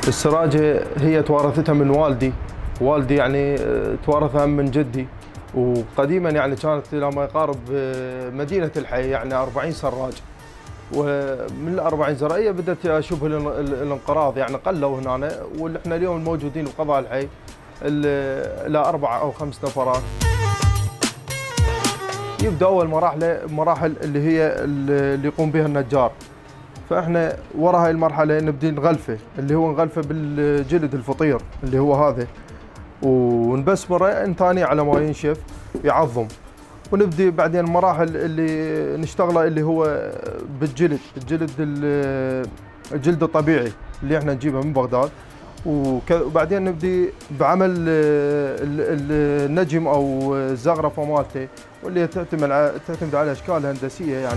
السراجة هي توارثتها من والدي يعني توارثها من جدي، وقديما يعني كانت إلى ما يقارب مدينة الحي يعني 40 سراج، ومن ال 40 زراعية بدأت شبه الانقراض، يعني قلوا هنا، واحنا اليوم الموجودين بقضاء الحي إلى 4 أو 5 نفرات. يبدأ أول مراحل اللي هي اللي يقوم بها النجار، فاحنا ورا هاي المرحله نبدي نغلفه، اللي هو نغلفه بالجلد الفطير اللي هو هذا، ونبسمره ثاني على ما ينشف يعظم، ونبدي بعدين المراحل اللي نشتغله اللي هو بالجلد الجلد الطبيعي اللي احنا نجيبه من بغداد، وبعدين نبدي بعمل النجم او الزغرفه مالته، واللي تعتمد على اشكال هندسيه يعني.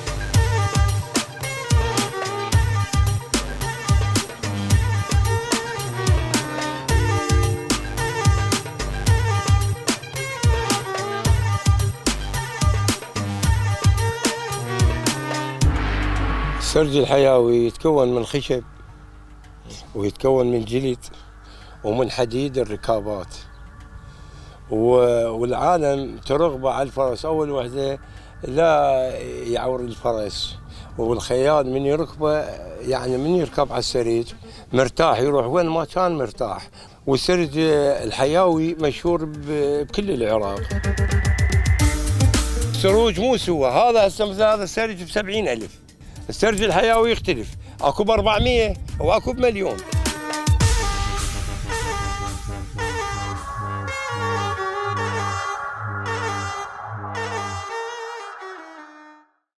السرج الحيوي يتكون من خشب ويتكون من جلد ومن حديد الركابات، والعالم ترغبه على الفرس. أول وحدة لا يعور الفرس، والخيال من يركبه يعني من يركب على السريج مرتاح، يروح وين ما كان مرتاح. والسرج الحيوي مشهور بكل العراق. السروج مو سوا، هذا هسه مثل هذا السرج ب70,000. السرج الحيوي يختلف، اكو ب400 واكو بمليون.